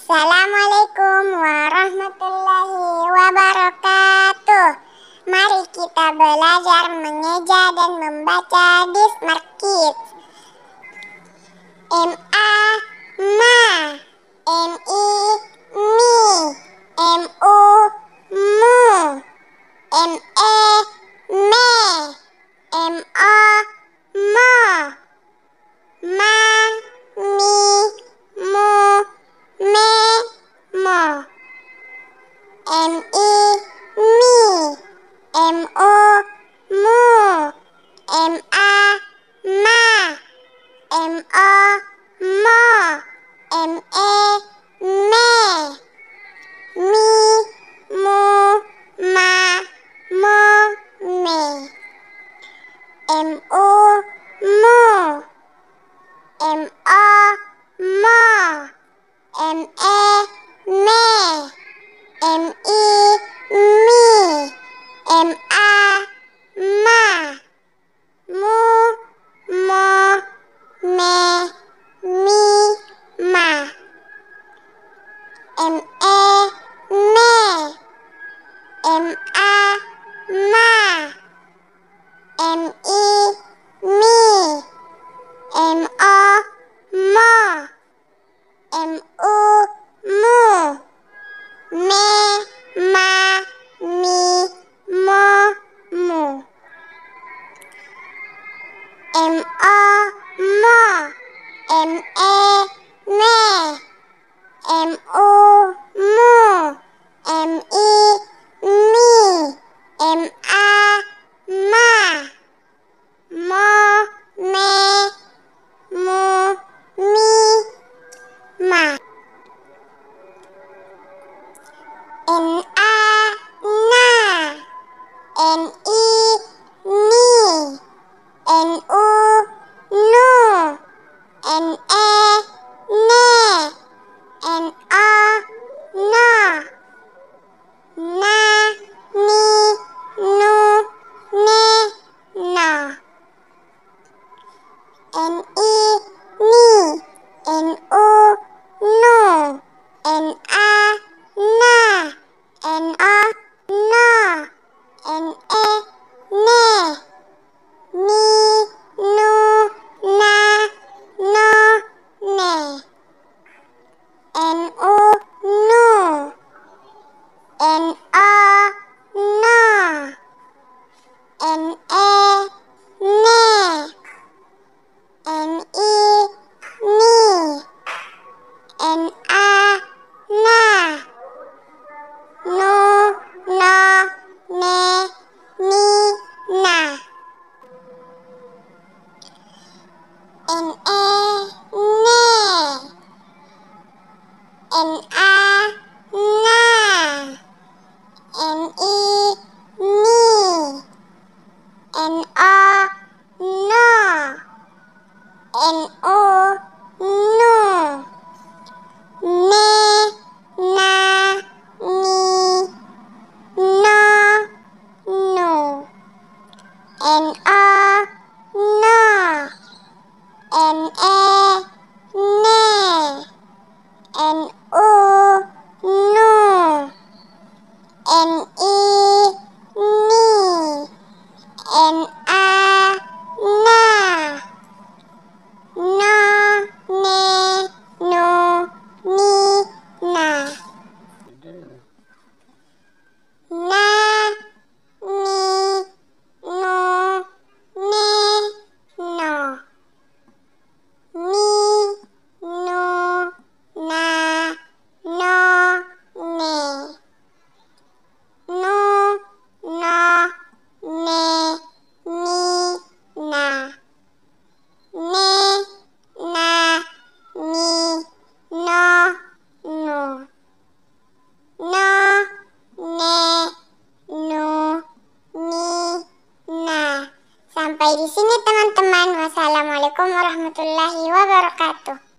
Assalamualaikum warahmatullahi wabarakatuh. Mari kita belajar mengeja dan membaca di Smart Kids. M-A, ma. M-I, mi. M-U, mu. M-E, me. M-O, mo. Ma, mi, mu, me, mo. M-I, mi. M-U, mu. M-A, ma. M-O, mo. M-E, me. Mi, mu, ma, mo, me. M-U, mu. M-O, mo. M-E, me. M-I, mi. M-A, ma. Mu, mo, me, mi, ma. M-E, me. M-A, ma. M-I, mi. M-O, mo. M-U, mu. Me, ma, mi, mo, mu. M-O, mo. M-E, me. M-U, mu. M-I, mi. M-A, ma. Mo, me, mu, mi, ma. N-A, na. N-I, ni. N-U, nu. N-E, ne. N-O, no. Na, ni, nu, ne, no. N-I, ni. N-U, nu. N-A, na. N-O, no. N-E, ne. Ni, nu, na, no, ne. N-U, nu. N-O, no. N-E, ne. N-I, ni. N-A, na. Nu, no, ne, ni, na. N-E, ne. N-A, na. N-I, ni. N-O, no. N-U, nu. Ne, na, ni, no, nu. N-O, no. N-E, ne. N-U, nu. N-I, ni. N-A, na. No, ne, nu, ni, na. Na, ni, nu, ne, no. Ni, nu, na, no, ne. Nu, no, ne, ni, na. Ne, na, ni, no, nu. No, ne, nu, ni, na. Sampai di sini teman-teman. Wassalamualaikum warahmatullahi wabarakatuh.